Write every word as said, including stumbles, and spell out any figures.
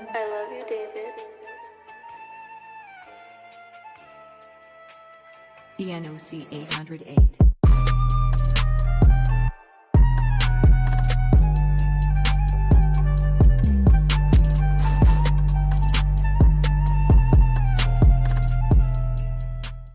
I love you, David. E N O C eight oh eight.